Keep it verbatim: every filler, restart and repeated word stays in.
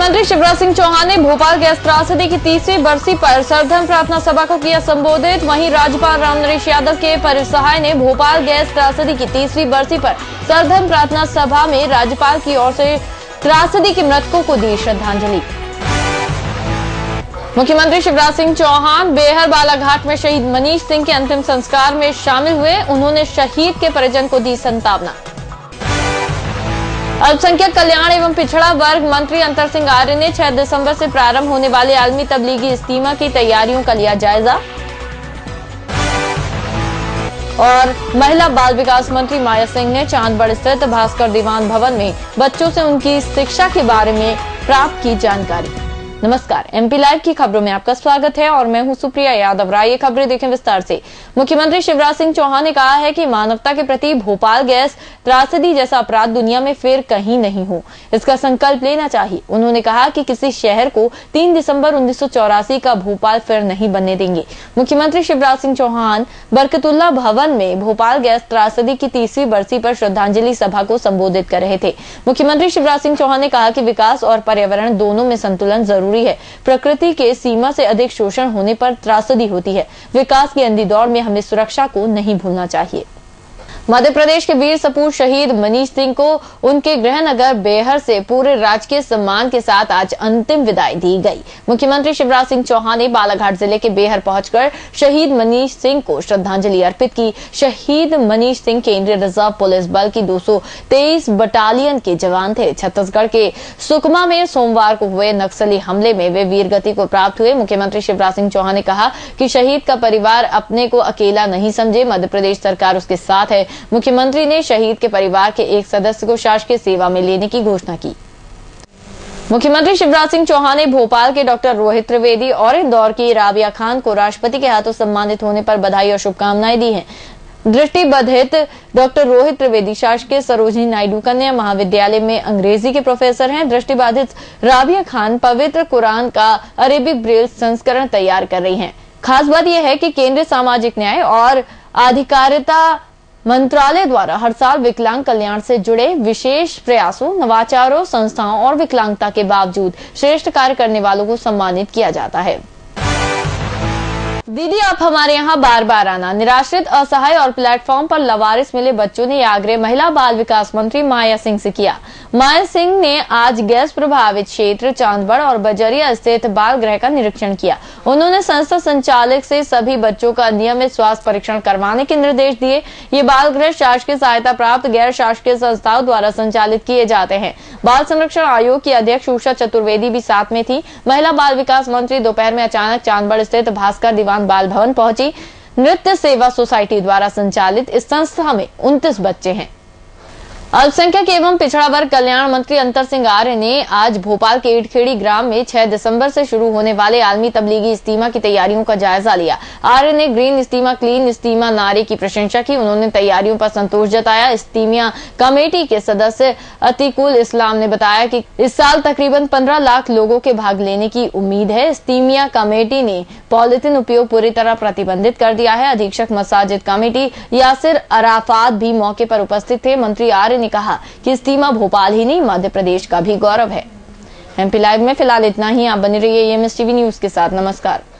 मुख्यमंत्री शिवराज सिंह चौहान ने भोपाल गैस त्रासदी की तीसरी बरसी पर सर्वधर्म प्रार्थना सभा को किया संबोधित। वहीं राज्यपाल राम नरेश यादव के परिसहाय ने भोपाल गैस त्रासदी की तीसरी बरसी पर सर्वधर्म प्रार्थना सभा में राज्यपाल की ओर से त्रासदी के मृतकों को दी श्रद्धांजलि। मुख्यमंत्री शिवराज सिंह चौहान बेहर बालाघाट में शहीद मनीष सिंह के अंतिम संस्कार में शामिल हुए। उन्होंने शहीद के परिजन को दी संतावना। अल्पसंख्यक कल्याण एवं पिछड़ा वर्ग मंत्री अंतर सिंह आर्य ने छह दिसंबर से प्रारंभ होने वाले आलमी तबलीगी इज्तिमा की तैयारियों का लिया जायजा। और महिला बाल विकास मंत्री माया सिंह ने चांदबड़ स्थित भास्कर दीवान भवन में बच्चों से उनकी शिक्षा के बारे में प्राप्त की जानकारी। नमस्कार, एमपी लाइव की खबरों में आपका स्वागत है और मैं हूं सुप्रिया यादव राय। ये खबरें देखें विस्तार से। मुख्यमंत्री शिवराज सिंह चौहान ने कहा है कि मानवता के प्रति भोपाल गैस त्रासदी जैसा अपराध दुनिया में फिर कहीं नहीं हो, इसका संकल्प लेना चाहिए। उन्होंने कहा कि किसी शहर को तीन दिसंबर उन्नीस सौ चौरासी का भोपाल फिर नहीं बनने देंगे। मुख्यमंत्री शिवराज सिंह चौहान बरकतुल्ला भवन में भोपाल गैस त्रासदी की तीसरी बरसी पर श्रद्धांजलि सभा को संबोधित कर रहे थे। मुख्यमंत्री शिवराज सिंह चौहान ने कहा कि विकास और पर्यावरण दोनों में संतुलन जरूरी है। प्रकृति के सीमा से अधिक शोषण होने पर त्रासदी होती है। विकास की अंधी दौड़ में हमें सुरक्षा को नहीं भूलना चाहिए। मध्य प्रदेश के वीर सपूत शहीद मनीष सिंह को उनके गृह नगर बेहर से पूरे राजकीय सम्मान के साथ आज अंतिम विदाई दी गई। मुख्यमंत्री शिवराज सिंह चौहान ने बालाघाट जिले के बेहर पहुंचकर शहीद मनीष सिंह को श्रद्धांजलि अर्पित की। शहीद मनीष सिंह केंद्रीय रिजर्व पुलिस बल की दो सौ तेईस बटालियन के जवान थे। छत्तीसगढ़ के सुकमा में सोमवार को हुए नक्सली हमले में वे वीरगति को प्राप्त हुए। मुख्यमंत्री शिवराज सिंह चौहान ने कहा कि शहीद का परिवार अपने को अकेला नहीं समझे, मध्य प्रदेश सरकार उसके साथ है। मुख्यमंत्री ने शहीद के परिवार के एक सदस्य को शासकीय सेवा में लेने की घोषणा की। मुख्यमंत्री शिवराज सिंह चौहान ने भोपाल के डॉक्टर रोहित त्रिवेदी और इंदौर की राबिया खान को राष्ट्रपति के हाथों सम्मानित होने पर बधाई और शुभकामनाएं दी हैं। दृष्टिबाधित डॉक्टर रोहित त्रिवेदी शासकीय सरोजिनी नायडू कन्या महाविद्यालय में अंग्रेजी के प्रोफेसर हैं। दृष्टिबाधित राबिया खान पवित्र कुरान का अरेबिक ब्रेल संस्करण तैयार कर रही हैं। खास बात यह है कि केंद्रीय सामाजिक न्याय और अधिकारिता मंत्रालय द्वारा हर साल विकलांग कल्याण से जुड़े विशेष प्रयासों, नवाचारों, संस्थाओं और विकलांगता के बावजूद श्रेष्ठ कार्य करने वालों को सम्मानित किया जाता है। दीदी आप हमारे यहाँ बार बार आना। निराश्रित, असहाय और प्लेटफॉर्म पर लवारिस मिले बच्चों ने यह आग्रह महिला बाल विकास मंत्री माया सिंह से किया। माया सिंह ने आज गैस प्रभावित क्षेत्र चांदबड़ और बजरिया स्थित बाल गृह का निरीक्षण किया। उन्होंने संस्था संचालक से सभी बच्चों का नियमित स्वास्थ्य परीक्षण करवाने के निर्देश दिए। ये बाल गृह शासकीय सहायता प्राप्त गैर शासकीय संस्थाओं द्वारा संचालित किए जाते हैं। बाल संरक्षण आयोग की अध्यक्ष उषा चतुर्वेदी भी साथ में थी। महिला बाल विकास मंत्री दोपहर में अचानक चांदबड़ स्थित भास्कर दीवान बाल भवन पहुंची। नृत्य सेवा सोसाइटी द्वारा संचालित इस संस्था में उनतीस बच्चे हैं। अल्पसंख्यक एवं पिछड़ा वर्ग कल्याण मंत्री अंतर सिंह आर्य ने आज भोपाल के इटखेड़ी ग्राम में छह दिसंबर से शुरू होने वाले आलमी तबलीगी इज्तिमा की तैयारियों का जायजा लिया। आर्य ने ग्रीन इज्तिमा क्लीन इज्तिमा नारे की प्रशंसा की। उन्होंने तैयारियों पर संतोष जताया। इज्तिमा कमेटी के सदस्य अतीकुल इस्लाम ने बताया कि इस साल तकरीबन पंद्रह लाख लोगों के भाग लेने की उम्मीद है। इज्तिमा कमेटी ने पॉलिथीन उपयोग पूरी तरह प्रतिबंधित कर दिया है। अधीक्षक मसाजिद कमेटी यासिर अराफात भी मौके पर उपस्थित थे। मंत्री आर्य ने कहा कि इज्तिमा भोपाल ही नहीं मध्य प्रदेश का भी गौरव है। एमपी लाइव में फिलहाल इतना ही। आप बने रहिए एमएस टीवी न्यूज के साथ। नमस्कार।